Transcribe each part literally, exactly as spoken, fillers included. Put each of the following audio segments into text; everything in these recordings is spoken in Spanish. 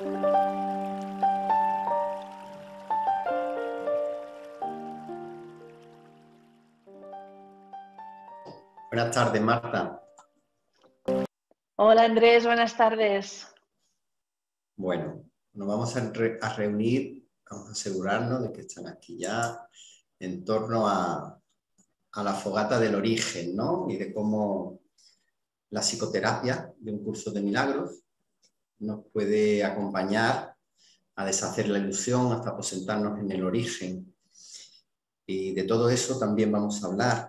Buenas tardes, Marta. Hola Andrés, buenas tardes. Bueno, nos vamos a, re a reunir, vamos a asegurarnos de que están aquí ya en torno a, a la fogata del origen, ¿no? Y de cómo la psicoterapia de un curso de milagros nos puede acompañar a deshacer la ilusión hasta aposentarnos en el origen. Y de todo eso también vamos a hablar.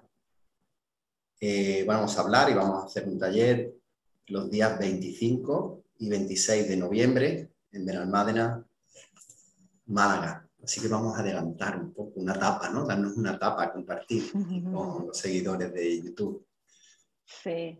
Eh, vamos a hablar y vamos a hacer un taller los días veinticinco y veintiséis de noviembre en Benalmádena, Málaga. Así que vamos a adelantar un poco una etapa, ¿no? Darnos una etapa a compartir con los seguidores de YouTube. Sí.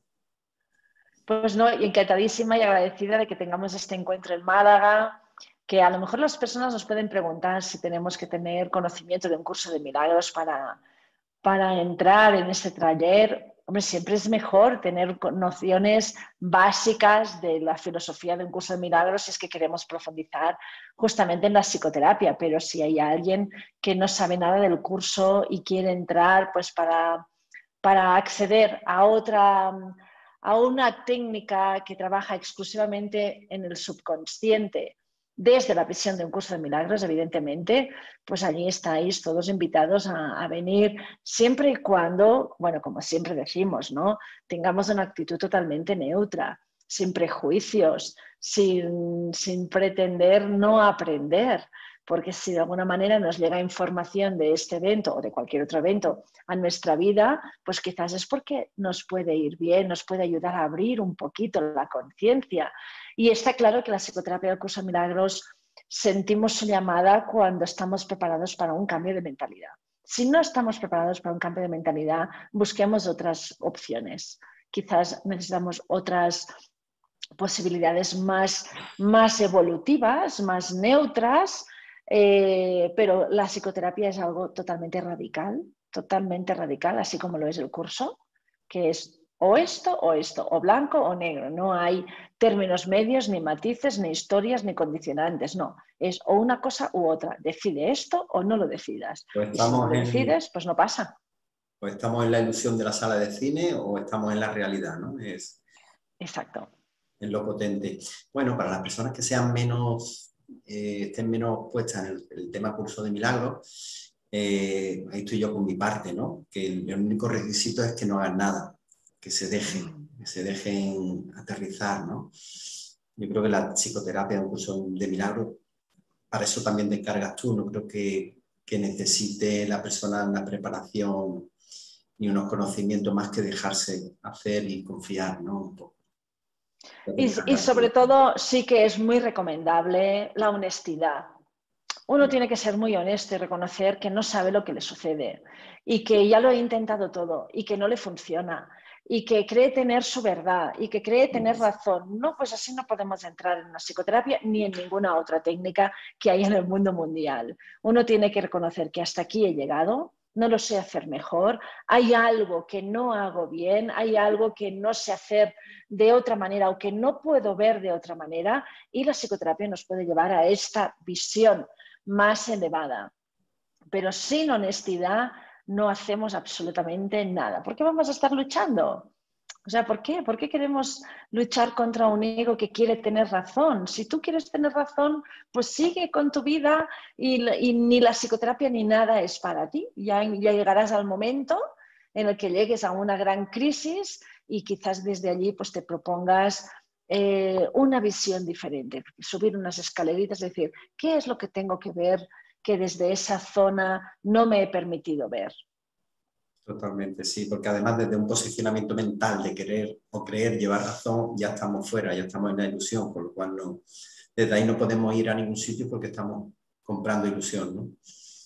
Pues no, y encantadísima y agradecida de que tengamos este encuentro en Málaga, que a lo mejor las personas nos pueden preguntar si tenemos que tener conocimiento de un curso de milagros para, para entrar en este taller. Hombre, siempre es mejor tener nociones básicas de la filosofía de un curso de milagros si es que queremos profundizar justamente en la psicoterapia, pero si hay alguien que no sabe nada del curso y quiere entrar pues para, para acceder a otra... a una técnica que trabaja exclusivamente en el subconsciente, desde la visión de un curso de milagros, evidentemente, pues allí estáis todos invitados a, a venir, siempre y cuando, bueno, como siempre decimos, ¿no? Tengamos una actitud totalmente neutra, sin prejuicios, sin, sin pretender no aprender, porque si de alguna manera nos llega información de este evento o de cualquier otro evento a nuestra vida, pues quizás es porque nos puede ir bien, nos puede ayudar a abrir un poquito la conciencia. Y está claro que la psicoterapia del curso de milagros sentimos su llamada cuando estamos preparados para un cambio de mentalidad. Si no estamos preparados para un cambio de mentalidad, busquemos otras opciones. Quizás necesitamos otras posibilidades más, más evolutivas, más neutras, eh, pero la psicoterapia es algo totalmente radical, totalmente radical, así como lo es el curso, que es o esto o esto, o blanco o negro. No hay términos medios, ni matices, ni historias, ni condicionantes. No, es o una cosa u otra. Decide esto o no lo decidas. Pues Y si no lo estamos en, decides, pues no pasa. o estamos en la ilusión de la sala de cine o estamos en la realidad, ¿no? Es, Exacto. es lo potente. Bueno, para las personas que sean menos, eh, estén menos puestas en el, el tema curso de milagros, eh, ahí estoy yo con mi parte, ¿no? Que el, el único requisito es que no hagan nada, que se dejen, que se dejen aterrizar, ¿no? Yo creo que la psicoterapia de un curso de milagros, para eso también te encargas tú, no creo que, que necesite la persona una preparación ni unos conocimientos más que dejarse hacer y confiar, ¿no? Un poco. Y, y sobre todo sí que es muy recomendable la honestidad. Uno tiene que ser muy honesto y reconocer que no sabe lo que le sucede y que ya lo ha intentado todo y que no le funciona y que cree tener su verdad y que cree tener razón. No, pues así no podemos entrar en la psicoterapia ni en ninguna otra técnica que hay en el mundo mundial. Uno tiene que reconocer que hasta aquí he llegado, no lo sé hacer mejor, hay algo que no hago bien, hay algo que no sé hacer de otra manera o que no puedo ver de otra manera, y la psicoterapia nos puede llevar a esta visión más elevada. Pero sin honestidad no hacemos absolutamente nada. ¿Por qué vamos a estar luchando? O sea, ¿por qué? ¿Por qué queremos luchar contra un ego que quiere tener razón? Si tú quieres tener razón, pues sigue con tu vida y, y ni la psicoterapia ni nada es para ti. Ya, ya llegarás al momento en el que llegues a una gran crisis y quizás desde allí pues, te propongas eh, una visión diferente, subir unas escaleritas, es decir, ¿qué es lo que tengo que ver que desde esa zona no me he permitido ver? Totalmente, sí, porque además desde un posicionamiento mental de querer o creer llevar razón, ya estamos fuera, ya estamos en la ilusión, por lo cual no, desde ahí no podemos ir a ningún sitio porque estamos comprando ilusión, ¿no?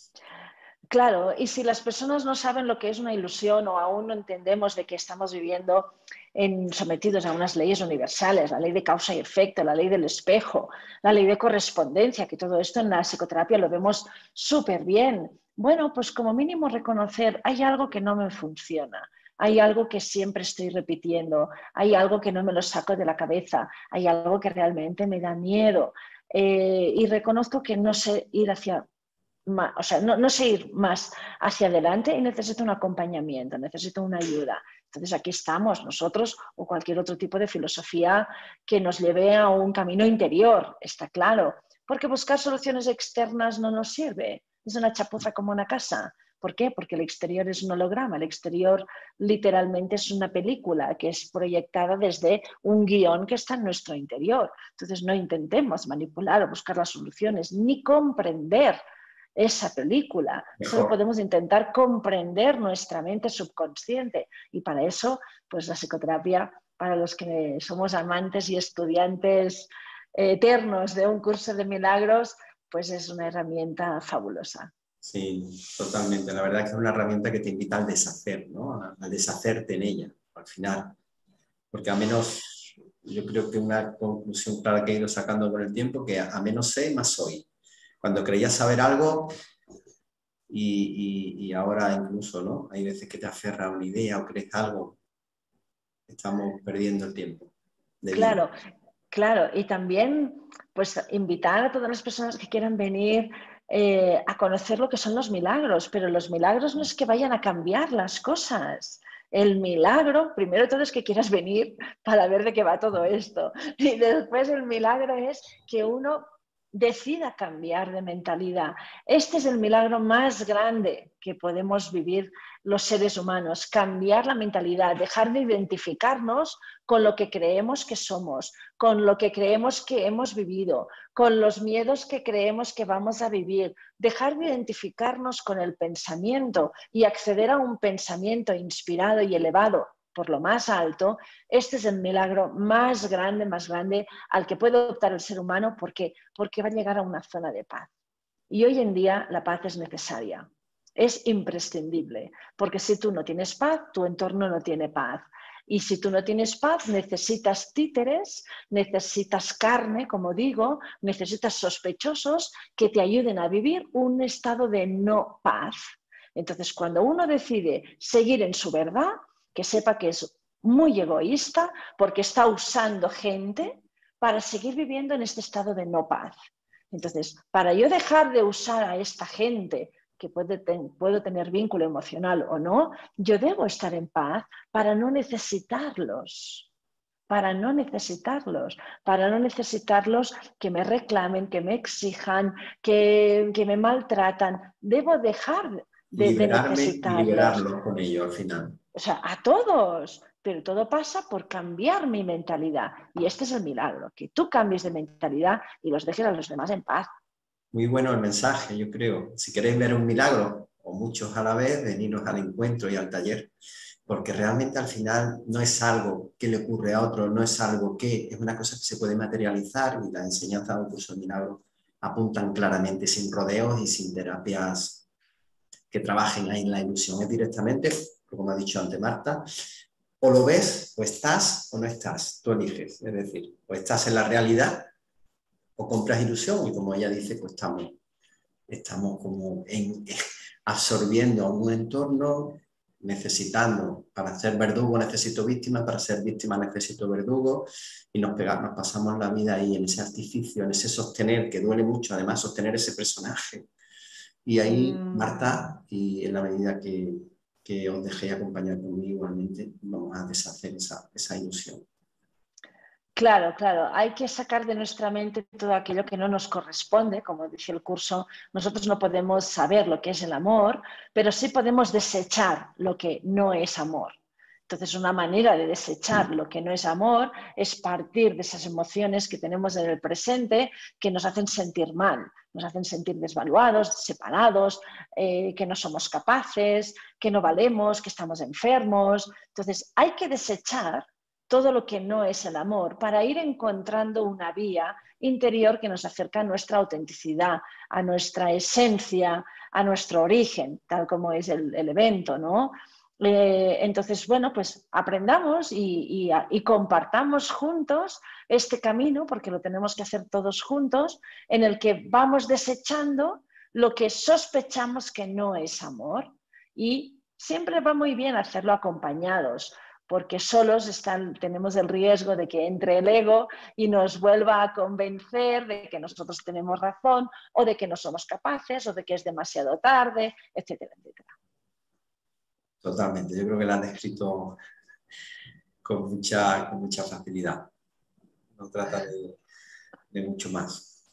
Claro, y si las personas no saben lo que es una ilusión o aún no entendemos de que estamos viviendo en, sometidos a unas leyes universales, la ley de causa y efecto, la ley del espejo, la ley de correspondencia, que todo esto en la psicoterapia lo vemos súper bien. Bueno, pues como mínimo reconocer, hay algo que no me funciona. hay algo que siempre estoy repitiendo, hay algo que no me lo saco de la cabeza, hay algo que realmente me da miedo eh, y reconozco que no sé ir hacia más, o sea, no, no sé ir más hacia adelante y necesito un acompañamiento, necesito una ayuda. Entonces aquí estamos nosotros o cualquier otro tipo de filosofía que nos lleve a un camino interior, está claro, porque buscar soluciones externas no nos sirve, es una chapuza como una casa. ¿Por qué? Porque el exterior es un holograma, el exterior literalmente es una película que es proyectada desde un guión que está en nuestro interior. Entonces no intentemos manipular o buscar las soluciones ni comprender esa película. Mejor. Solo podemos intentar comprender nuestra mente subconsciente y para eso, pues la psicoterapia, para los que somos amantes y estudiantes eternos de un curso de milagros, pues es una herramienta fabulosa. Sí, totalmente. La verdad es que es una herramienta que te invita al deshacer, ¿no? A, a deshacerte en ella, al final. Porque a menos, yo creo que una conclusión clara que he ido sacando con el tiempo, que a, a menos sé, más soy. Cuando creías saber algo y, y, y ahora incluso, ¿no? Hay veces que te aferra a una idea o crees algo, estamos perdiendo el tiempo de vida. Claro, claro. Y también, pues, invitar a todas las personas que quieran venir eh, a conocer lo que son los milagros, pero los milagros no es que vayan a cambiar las cosas. El milagro, primero de todo, es que quieras venir para ver de qué va todo esto. Y después el milagro es que uno decida cambiar de mentalidad. Este es el milagro más grande que podemos vivir los seres humanos, cambiar la mentalidad, dejar de identificarnos con lo que creemos que somos, con lo que creemos que hemos vivido, con los miedos que creemos que vamos a vivir, dejar de identificarnos con el pensamiento y acceder a un pensamiento inspirado y elevado por lo más alto. Este es el milagro más grande, más grande al que puede optar el ser humano porque, porque va a llegar a una zona de paz. Y hoy en día la paz es necesaria, es imprescindible, porque si tú no tienes paz, tu entorno no tiene paz. Y si tú no tienes paz, necesitas títeres, necesitas carne, como digo, necesitas sospechosos que te ayuden a vivir un estado de no paz. Entonces, cuando uno decide seguir en su verdad, que sepa que es muy egoísta porque está usando gente para seguir viviendo en este estado de no paz. Entonces, para yo dejar de usar a esta gente que puede ten, puedo tener vínculo emocional o no, yo debo estar en paz para no necesitarlos, para no necesitarlos, para no necesitarlos que me reclamen, que me exijan, que, que me maltratan. Debo dejar de, de Liberarme y necesitarlos. liberarlo con ello al final. O sea, a todos, pero todo pasa por cambiar mi mentalidad. Y este es el milagro, que tú cambies de mentalidad y los dejes a los demás en paz. Muy bueno el mensaje, yo creo. Si queréis ver un milagro, o muchos a la vez, veniros al encuentro y al taller, porque realmente al final no es algo que le ocurre a otro, no es algo que, es una cosa que se puede materializar y las enseñanzas de un curso de milagros apuntan claramente, sin rodeos y sin terapias que trabajen ahí en la ilusión. Es directamente, como ha dicho antes Marta, o lo ves, o estás o no estás, tú eliges. Es decir, o estás en la realidad o compras ilusión y como ella dice, pues estamos, estamos como en, absorbiendo a un entorno, necesitando, para ser verdugo necesito víctima, para ser víctima necesito verdugo y nos, pegamos, nos pasamos la vida ahí en ese artificio, en ese sostener, que duele mucho además sostener ese personaje. Y ahí, mm. Marta, y en la medida que, que os dejéis acompañar conmigo igualmente, vamos a deshacer esa, esa ilusión. Claro, claro, hay que sacar de nuestra mente todo aquello que no nos corresponde, como dice el curso. Nosotros no podemos saber lo que es el amor, pero sí podemos desechar lo que no es amor. Entonces, una manera de desechar lo que no es amor es partir de esas emociones que tenemos en el presente que nos hacen sentir mal, nos hacen sentir desvaluados, separados, eh, que no somos capaces, que no valemos, que estamos enfermos. Entonces, hay que desechar todo lo que no es el amor, para ir encontrando una vía interior que nos acerca a nuestra autenticidad, a nuestra esencia, a nuestro origen, tal como es el, el evento, ¿no? Eh, entonces, bueno, pues aprendamos y, y, y compartamos juntos este camino, porque lo tenemos que hacer todos juntos, en el que vamos desechando lo que sospechamos que no es amor y siempre va muy bien hacerlo acompañados, porque solos están, tenemos el riesgo de que entre el ego y nos vuelva a convencer de que nosotros tenemos razón, o de que no somos capaces, o de que es demasiado tarde, etcétera, etcétera. Totalmente, yo creo que la han descrito con mucha, con mucha facilidad. No trata de, de mucho más.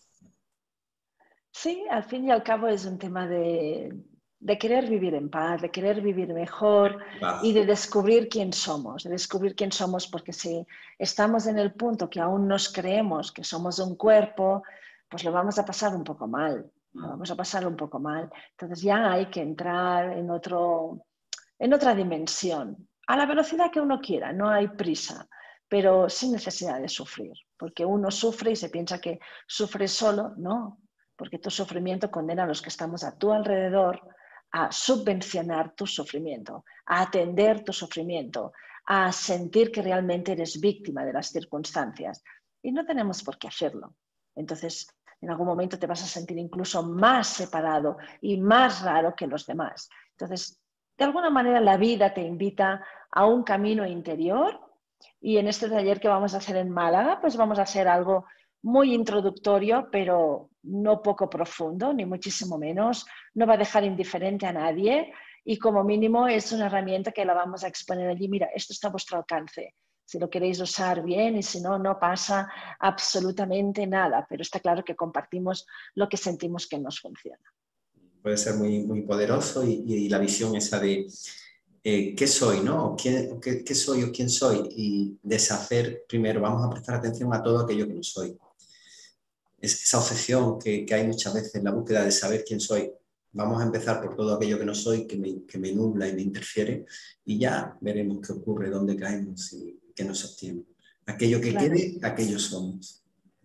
Sí, al fin y al cabo es un tema de, de querer vivir en paz, de querer vivir mejor y de descubrir quién somos, de descubrir quién somos, porque si estamos en el punto que aún nos creemos que somos un cuerpo, pues lo vamos a pasar un poco mal, lo vamos a pasar un poco mal. Entonces ya hay que entrar en, otro, en otra dimensión, a la velocidad que uno quiera, no hay prisa, pero sin necesidad de sufrir, porque uno sufre y se piensa que sufre solo, no. Porque tu sufrimiento condena a los que estamos a tu alrededor a subvencionar tu sufrimiento, a atender tu sufrimiento, a sentir que realmente eres víctima de las circunstancias. Y no tenemos por qué hacerlo. Entonces, en algún momento te vas a sentir incluso más separado y más raro que los demás. Entonces, de alguna manera la vida te invita a un camino interior, y en este taller que vamos a hacer en Málaga, pues vamos a hacer algo muy introductorio, pero no poco profundo, ni muchísimo menos. No va a dejar indiferente a nadie y como mínimo es una herramienta que la vamos a exponer allí. Mira, esto está a vuestro alcance. Si lo queréis usar bien y si no, no pasa absolutamente nada. Pero está claro que compartimos lo que sentimos que nos funciona. Puede ser muy, muy poderoso y, y la visión esa de eh, qué soy, ¿no? ¿Quién, qué, ¿Qué soy o quién soy? Y deshacer, primero vamos a prestar atención a todo aquello que no soy. Es esa obsesión que, que hay muchas veces en la búsqueda de saber quién soy. Vamos a empezar por todo aquello que no soy, que me, que me nubla y me interfiere, y ya veremos qué ocurre, dónde caemos y qué nos sostiene. Aquello que Claro. quede, aquello somos.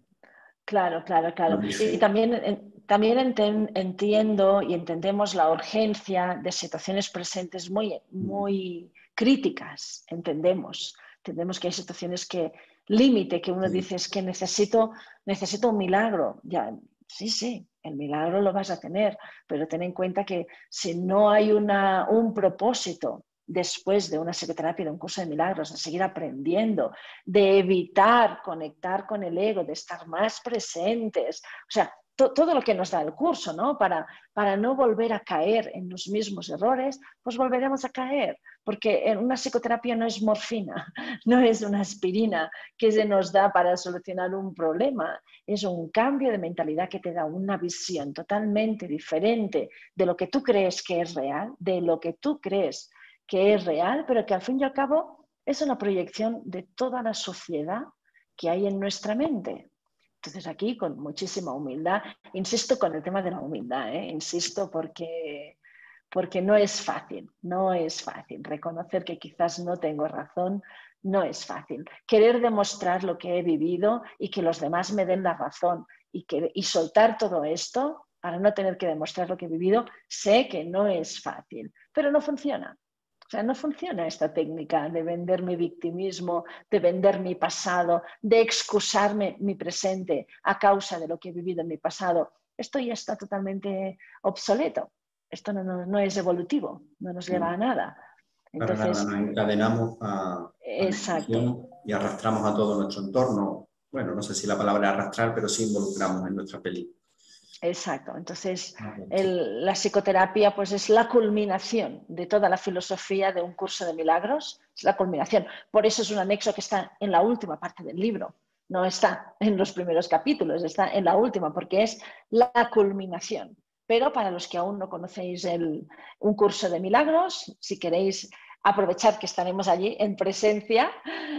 Claro, claro, claro. Y también, también enten, entiendo y entendemos la urgencia de situaciones presentes muy, muy críticas. Entendemos. Entendemos que hay situaciones que límite, que uno Sí. dice es que necesito, necesito un milagro. Ya, sí, sí, el milagro lo vas a tener, pero ten en cuenta que si no hay una, un propósito después de una psicoterapia, de un curso de milagros, de seguir aprendiendo, de evitar conectar con el ego, de estar más presentes, o sea, to, todo lo que nos da el curso, ¿no? Para, para no volver a caer en los mismos errores, pues volveremos a caer, porque en una psicoterapia no es morfina, no es una aspirina que se nos da para solucionar un problema, es un cambio de mentalidad que te da una visión totalmente diferente de lo que tú crees que es real, de lo que tú crees que es real, pero que al fin y al cabo es una proyección de toda la sociedad que hay en nuestra mente. Entonces aquí, con muchísima humildad, insisto con el tema de la humildad, ¿eh? Insisto porque, porque no es fácil, no es fácil. Reconocer que quizás no tengo razón, no es fácil. Querer demostrar lo que he vivido y que los demás me den la razón y, que, y soltar todo esto para no tener que demostrar lo que he vivido, sé que no es fácil, pero no funciona. O sea, no funciona esta técnica de vender mi victimismo, de vender mi pasado, de excusarme mi presente a causa de lo que he vivido en mi pasado. Esto ya está totalmente obsoleto. Esto no, no, no es evolutivo, no nos lleva a nada. Para nada, Entonces, nos encadenamos a, a la exacto. emoción y arrastramos a todo nuestro entorno. Bueno, no sé si la palabra es arrastrar, pero sí involucramos en nuestra película. Exacto. Entonces, el, la psicoterapia pues, es la culminación de toda la filosofía de un curso de milagros. Es la culminación. Por eso es un anexo que está en la última parte del libro. No está en los primeros capítulos, está en la última, porque es la culminación. Pero para los que aún no conocéis el, un curso de milagros, si queréis aprovechar que estaremos allí en presencia,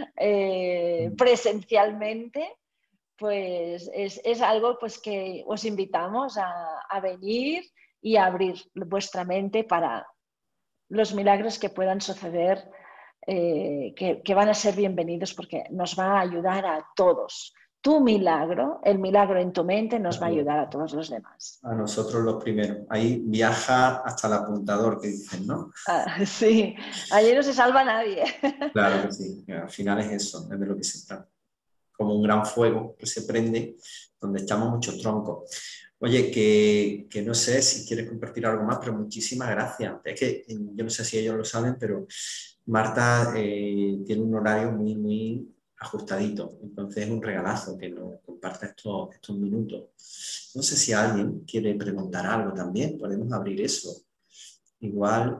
eh, presencialmente, pues es, es algo pues, que os invitamos a, a venir y a abrir vuestra mente para los milagros que puedan suceder, eh, que, que van a ser bienvenidos porque nos va a ayudar a todos. Tu milagro, el milagro en tu mente, nos va a ayudar a todos los demás. A nosotros los primeros. Ahí viaja hasta el apuntador, que dicen, ¿no? Ah, sí, allí no se salva nadie. Claro que sí, al final es eso, es de lo que se trata. Como un gran fuego que se prende, donde echamos muchos troncos. Oye, que, que no sé si quieres compartir algo más, pero muchísimas gracias. Es que yo no sé si ellos lo saben, pero Marta eh, tiene un horario muy, muy ajustadito. Entonces es un regalazo que nos comparta estos, estos minutos. No sé si alguien quiere preguntar algo también, podemos abrir eso. Igual,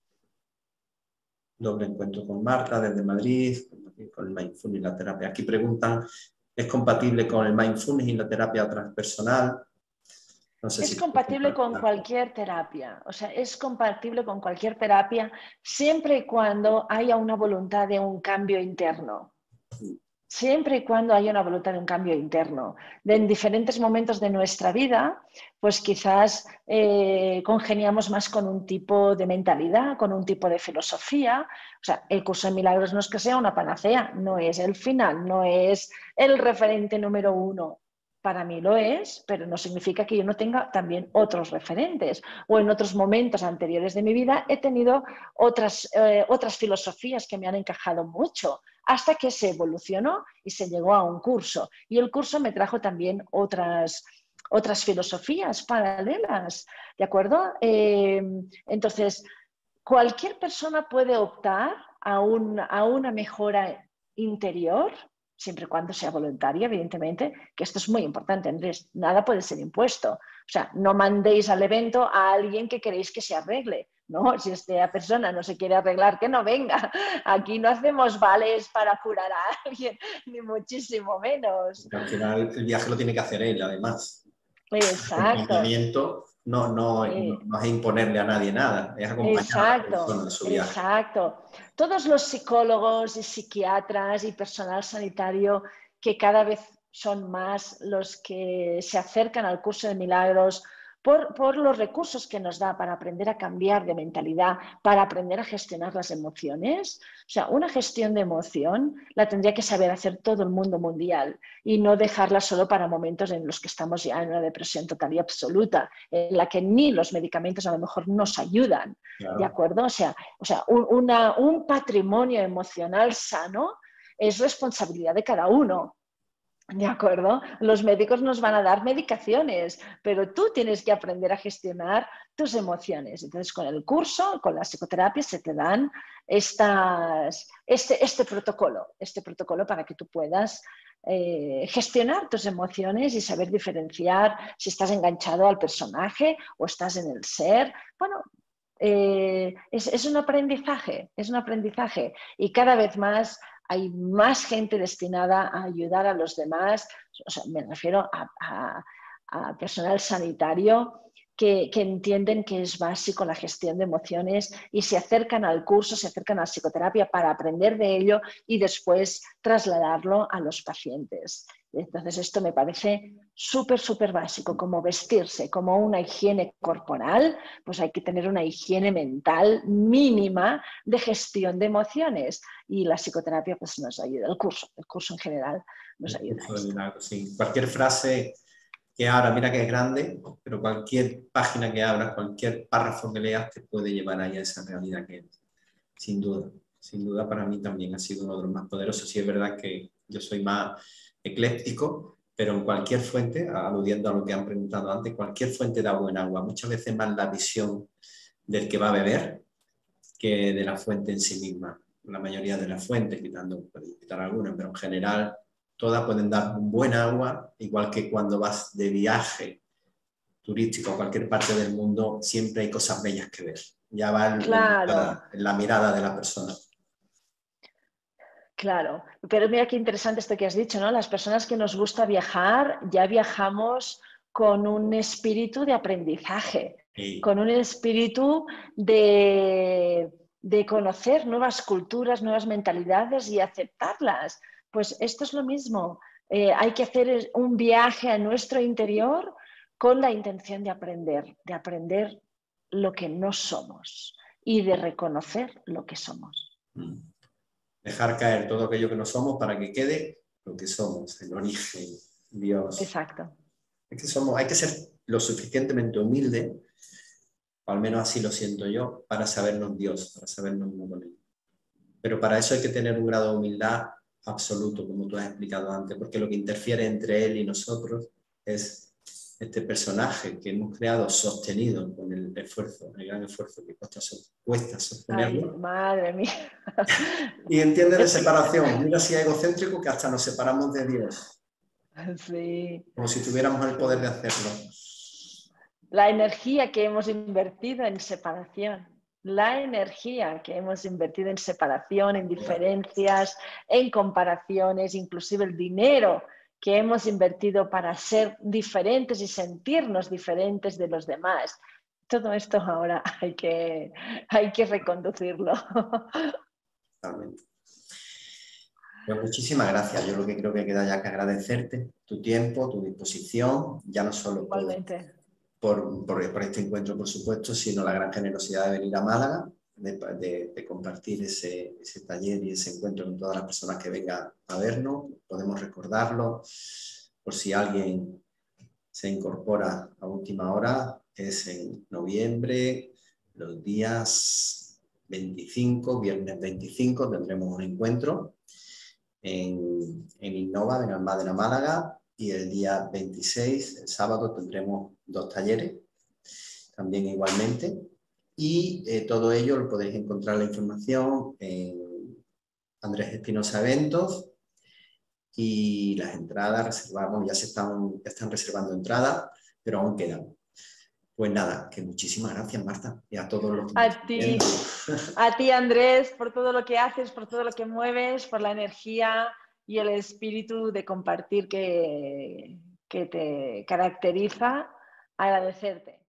doble encuentro con Marta desde Madrid, con el mindfulness y la terapia. Aquí preguntan, ¿es compatible con el mindfulness y la terapia transpersonal? No sé Es si compatible con cualquier terapia, o sea, es compatible con cualquier terapia siempre y cuando haya una voluntad de un cambio interno. Siempre y cuando haya una voluntad de un cambio interno. De en diferentes momentos de nuestra vida, pues quizás eh, congeniamos más con un tipo de mentalidad, con un tipo de filosofía. O sea, el curso de milagros no es que sea una panacea, no es el final, no es el referente número uno. Para mí lo es, pero no significa que yo no tenga también otros referentes. O en otros momentos anteriores de mi vida he tenido otras, eh, otras filosofías que me han encajado mucho, hasta que se evolucionó y se llegó a un curso. Y el curso me trajo también otras, otras filosofías paralelas, ¿de acuerdo? Eh, entonces, cualquier persona puede optar a, un, a una mejora interior, siempre y cuando sea voluntaria, evidentemente, que esto es muy importante, Andrés, nada puede ser impuesto. O sea, no mandéis al evento a alguien que queréis que se arregle. No, si esta persona no se quiere arreglar, que no venga. Aquí no hacemos vales para curar a alguien, ni muchísimo menos. Al final el viaje lo tiene que hacer él, además. El Exacto. acompañamiento no, no, no, Eh, no es imponerle a nadie nada, es acompañar a la persona exacto, en su viaje. exacto. Todos los psicólogos y psiquiatras y personal sanitario, que cada vez son más los que se acercan al curso de milagros por, por los recursos que nos da para aprender a cambiar de mentalidad, para aprender a gestionar las emociones. O sea, una gestión de emoción la tendría que saber hacer todo el mundo mundial y no dejarla solo para momentos en los que estamos ya en una depresión total y absoluta, en la que ni los medicamentos a lo mejor nos ayudan, ¿de Claro. acuerdo? O sea, o sea un, una, un patrimonio emocional sano es responsabilidad de cada uno. ¿De acuerdo? Los médicos nos van a dar medicaciones, pero tú tienes que aprender a gestionar tus emociones. Entonces, con el curso, con la psicoterapia, se te dan estas, este, este protocolo, este protocolo para que tú puedas eh, gestionar tus emociones y saber diferenciar si estás enganchado al personaje o estás en el ser. Bueno, eh, es, es un aprendizaje, es un aprendizaje y cada vez más hay más gente destinada a ayudar a los demás, o sea, me refiero a, a, a personal sanitario que, que, entienden que es básico la gestión de emociones y se acercan al curso, se acercan a la psicoterapia para aprender de ello y después trasladarlo a los pacientes. Entonces esto me parece súper, súper básico, como vestirse, como una higiene corporal, pues hay que tener una higiene mental mínima de gestión de emociones y la psicoterapia pues nos ayuda, el curso, el curso en general nos El ayuda a curso de esto. milagros, sí. Cualquier frase que abra, mira que es grande, pero cualquier página que abras, cualquier párrafo que leas te puede llevar ahí a esa realidad que es, sin duda. Sin duda para mí también ha sido uno de los más poderosos. Sí es verdad que yo soy más ecléctico, pero en cualquier fuente, aludiendo a lo que han preguntado antes, cualquier fuente da buen agua. Muchas veces más la visión del que va a beber que de la fuente en sí misma. La mayoría de las fuentes, quitando, quitar algunas, pero en general todas pueden dar un buen agua, igual que cuando vas de viaje turístico a cualquier parte del mundo, siempre hay cosas bellas que ver. Ya va en, Claro, en la mirada de la persona. claro. Pero mira qué interesante esto que has dicho, ¿no? Las personas que nos gusta viajar, ya viajamos con un espíritu de aprendizaje, Y con un espíritu de, de conocer nuevas culturas, nuevas mentalidades y aceptarlas. Pues esto es lo mismo. Eh, hay que hacer un viaje a nuestro interior con la intención de aprender, de aprender lo que no somos y de reconocer lo que somos. dejar caer todo aquello que no somos para que quede lo que somos, el origen, Dios. Exacto. Es que somos, hay que ser lo suficientemente humilde, o al menos así lo siento yo, para sabernos Dios, para sabernos uno con Él. Pero para eso hay que tener un grado de humildad absoluto, como tú has explicado antes, porque lo que interfiere entre Él y nosotros es este personaje que hemos creado sostenido con el esfuerzo, el gran esfuerzo que cuesta, cuesta sostenerlo. Ay, madre mía. Y entiende de separación. Mira si es egocéntrico que hasta nos separamos de Dios. Sí. Como si tuviéramos el poder de hacerlo. La energía que hemos invertido en separación. La energía que hemos invertido en separación, en diferencias, en comparaciones, inclusive el dinero que hemos invertido para ser diferentes y sentirnos diferentes de los demás. Todo esto ahora hay que, hay que reconducirlo. Totalmente. Pues muchísimas gracias. Yo lo que creo que queda ya que agradecerte tu tiempo, tu disposición, ya no solo por, por, por, por este encuentro, por supuesto, sino la gran generosidad de venir a Málaga, de, de, de compartir ese, ese taller y ese encuentro con todas las personas que vengan a vernos. Podemos recordarlo por si alguien se incorpora a última hora. Es en noviembre, los días veinticinco, viernes veinticinco, tendremos un encuentro en, en Innova, en Almádena, Málaga, y el día veintiséis, el sábado, tendremos dos talleres, también igualmente, y eh, todo ello lo podéis encontrar la información en Andrés Espinosa Eventos, y las entradas reservamos, ya se están, ya están reservando entradas, pero aún quedan. Pues nada, que muchísimas gracias, Marta, y a todos los que a nos están ti, viendo. A ti, Andrés, por todo lo que haces, por todo lo que mueves, por la energía y el espíritu de compartir que, que te caracteriza. Agradecerte.